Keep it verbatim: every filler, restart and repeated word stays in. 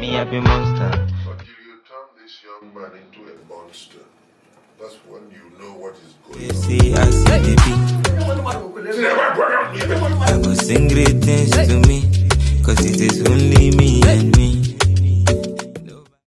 Me I be monster. Until you turn this young man into a monster, that's when you know what is going They on. see I see the beat. I will sing great things to me, cause it is only me and me.